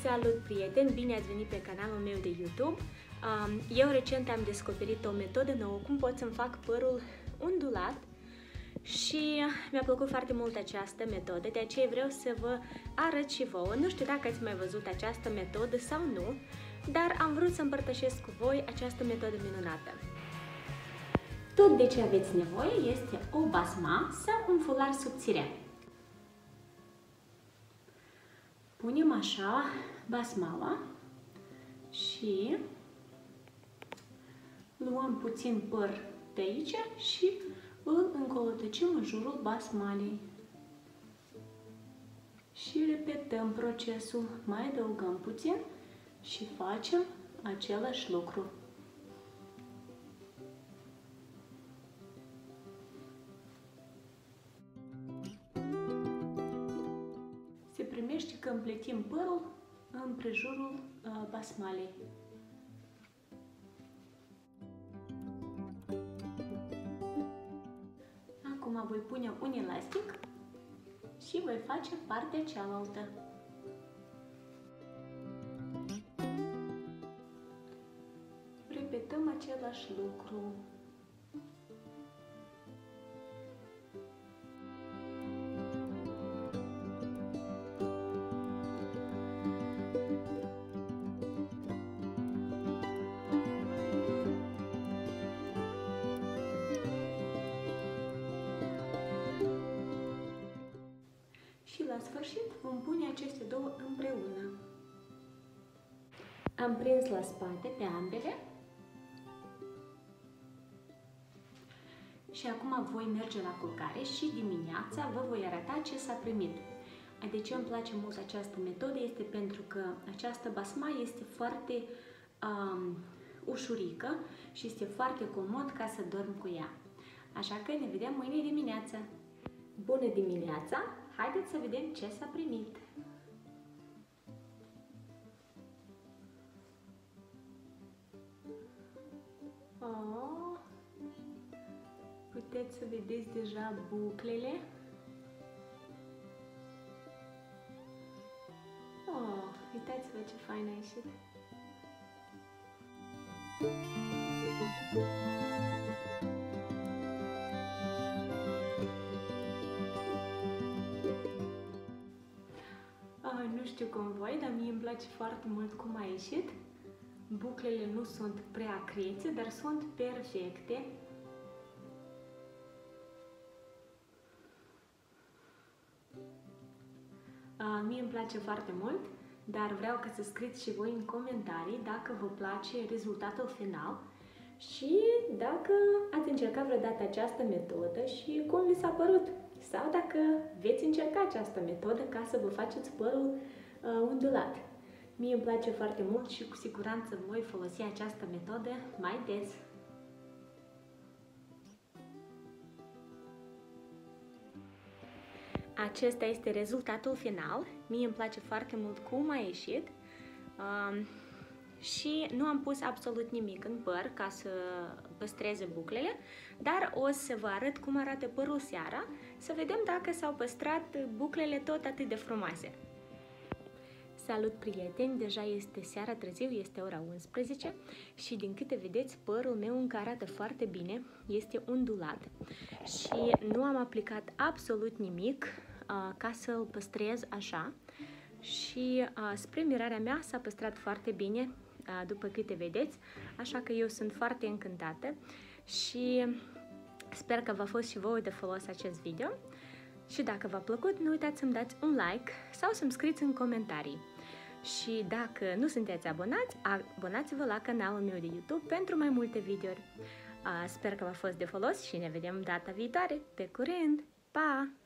Salut, prieteni! Bine ați venit pe canalul meu de YouTube. Eu recent am descoperit o metodă nouă cum pot să-mi fac părul ondulat și mi-a plăcut foarte mult această metodă, de aceea vreau să vă arăt și vouă. Nu știu dacă ați mai văzut această metodă sau nu, dar am vrut să împărtășesc cu voi această metodă minunată. Tot de ce aveți nevoie este o basma sau un fular subțire. Punem așa basmaua și luăm puțin păr de aici și îl încolătăcim în jurul basmalei. Și repetăm procesul, mai adăugăm puțin și facem același lucru. Se primește că împletim părul în prejurul basmalei. Acum voi pune un elastic și voi face partea cealaltă. Repetăm același lucru. Și la sfârșit vom pune aceste două împreună. Am prins la spate pe ambele. Și acum voi merge la culcare și dimineața vă voi arăta ce s-a primit. De ce îmi place mult această metodă este pentru că această basma este foarte ușurică și este foarte comod ca să dorm cu ea. Așa că ne vedem mâine dimineață. Bună dimineața! Haideți să vedem ce s-a primit. Oh, puteți să vedeți deja buclele. Oh, uitați-vă ce fain a ieșit. Nu știu cum voi, dar mie îmi place foarte mult cum a ieșit. Buclele nu sunt prea crețe, dar sunt perfecte. Mie îmi place foarte mult, dar vreau ca să scrieți și voi în comentarii dacă vă place rezultatul final și dacă ați încercat vreodată această metodă și cum vi s-a părut. Sau dacă veți încerca această metodă ca să vă faceți părul ondulat. Mie îmi place foarte mult și cu siguranță voi folosi această metodă mai des. Acesta este rezultatul final. Mie îmi place foarte mult cum a ieșit. Și nu am pus absolut nimic în păr ca să păstreze buclele, dar o să vă arăt cum arată părul seara, să vedem dacă s-au păstrat buclele tot atât de frumoase. Salut, prieteni! Deja este seara târziu, este ora 11 și din câte vedeți, părul meu încă arată foarte bine, este ondulat și nu am aplicat absolut nimic ca să-l păstrez așa și spre mirarea mea s-a păstrat foarte bine, după câte vedeți, așa că eu sunt foarte încântată și sper că v-a fost și vouă de folos acest video și dacă v-a plăcut, nu uitați să-mi dați un like sau să-mi scrieți în comentarii. Și dacă nu sunteți abonați, abonați-vă la canalul meu de YouTube pentru mai multe videouri. Sper că v-a fost de folos și ne vedem data viitoare. Pe curând! Pa!